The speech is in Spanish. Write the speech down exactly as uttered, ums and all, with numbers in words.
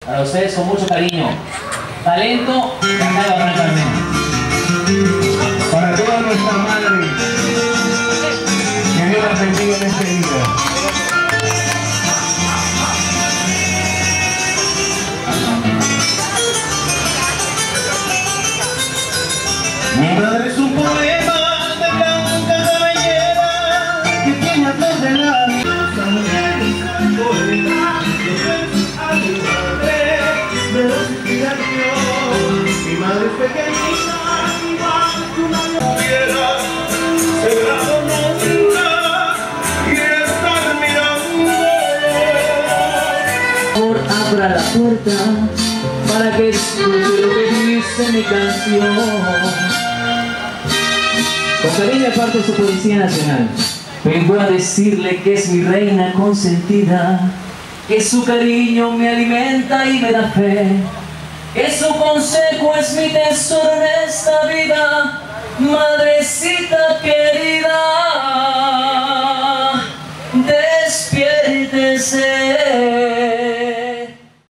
Para ustedes con mucho cariño. Talento, cantado Hernán Carmen. Para toda nuestra madre, que Dios la bendiga en este día. Mi madre es un poema de blanca cabellera que tiene a flor de la mi madre es pequeñita, igual que una piedra, cerrado nunca y estar mirando. Por abra la puerta para que escuche lo que dice mi canción. Con cariño parte de su Policía Nacional. Vengo a decirle que es mi reina consentida, que su cariño me alimenta y me da fe, que su consejo es mi tesoro en esta vida, madrecita querida, despiértese.